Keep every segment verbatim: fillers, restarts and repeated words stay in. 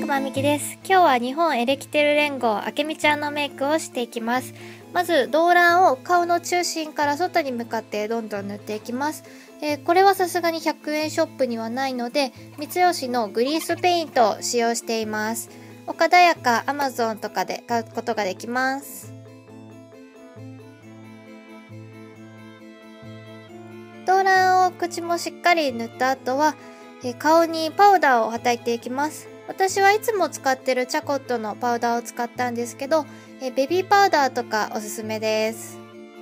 まみきです。今日は日本エレキテル連合あけみちゃんのメイクをしていきます。まず動乱を顔の中心から外に向かってどんどん塗っていきます。えー、これはさすがにひゃくえんショップにはないので、三吉のグリースペイントを使用しています。岡田屋かアマゾンとかで買うことができます。動乱を口もしっかり塗った後は、えー、顔にパウダーをはたいていきます。私はいつも使ってるチャコットのパウダーを使ったんですけど、えベビーパウダーとかおすすめです。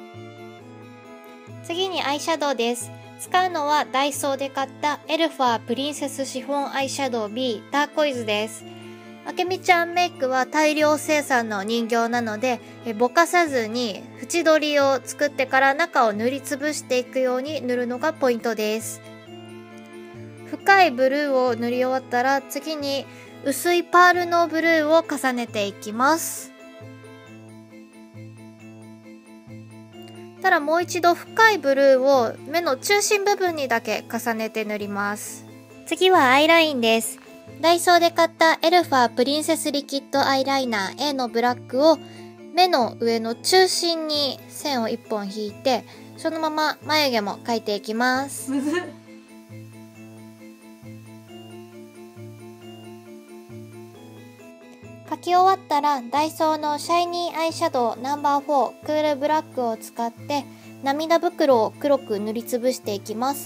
次にアイシャドウです。使うのはダイソーで買ったエルファープリンセスシフォンアイシャドウ ビー ターコイズです。あけみちゃんメイクは大量生産の人形なので、えぼかさずに縁取りを作ってから中を塗りつぶしていくように塗るのがポイントです。深いブルーを塗り終わったら次に薄いパールのブルーを重ねていきます。ただもう一度深いブルーを目の中心部分にだけ重ねて塗ります。次はアイラインです。ダイソーで買ったエルファープリンセスリキッドアイライナー A のブラックを目の上の中心に線をいっぽん引いて、そのまま眉毛も描いていきます。 むずっ。 描き終わったらダイソーのシャイニーアイシャドウナンバーフォークールブラックを使って涙袋を黒く塗りつぶしていきます。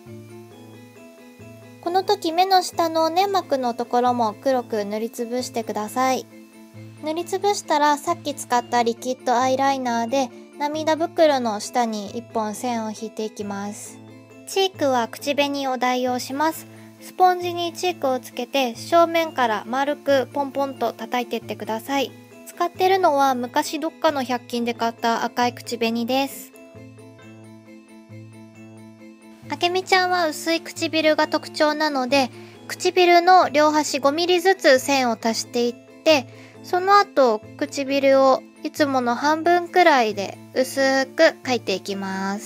この時目の下の粘膜のところも黒く塗りつぶしてください。塗りつぶしたらさっき使ったリキッドアイライナーで涙袋の下にいっぽん線を引いていきます。チークは口紅を代用します。スポンジにチークをつけて正面から丸くポンポンと叩いていってください。使ってるのは昔どっかのひゃく均で買った赤い口紅です。あけみちゃんは薄い唇が特徴なので、唇の両端ごミリずつ線を足していって、その後唇をいつもの半分くらいで薄く描いていきます。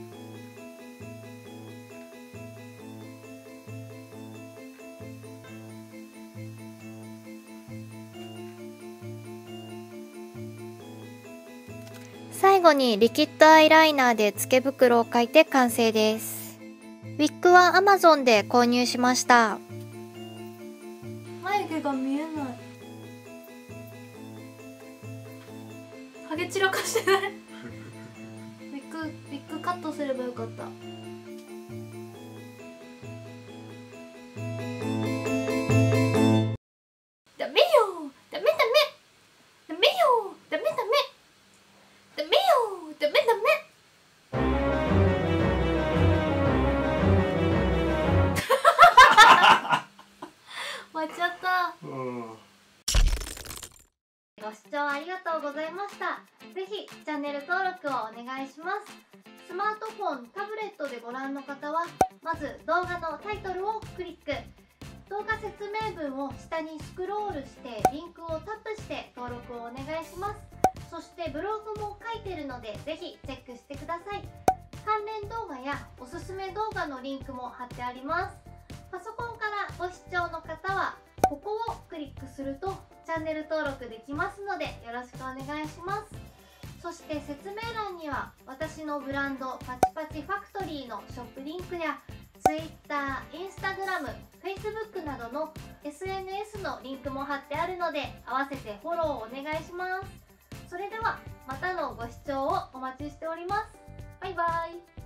最後にリキッドアイライナーでつけ袋を描いて完成です。ウィッグは アマゾン で購入しました。 眉毛が見えない。ハゲ散らかしてない。ウィッグ、ウィッグカットすればよかった。ダメよ、ダメダメ、ダメよ、ダメダメ。ダメよ、ダメダメ。終わっちゃった。うん、ご視聴ありがとうございました。ぜひチャンネル登録をお願いします。スマートフォン、タブレットでご覧の方はまず動画のタイトルをクリック、動画説明文を下にスクロールしてリンクをタップして登録をお願いします。そしてブログも書いてるのでぜひチェックしてください。関連動画やおすすめ動画のリンクも貼ってあります。パソコンからご視聴の方はここをクリックするとチャンネル登録できますのでよろしくお願いします。そして説明欄には私のブランドパチパチファクトリーのショップリンクや Twitter、Instagram、Facebook などの エスエヌエス のリンクも貼ってあるので合わせてフォローをお願いします。それではまたのご視聴をお待ちしております。バイバイ。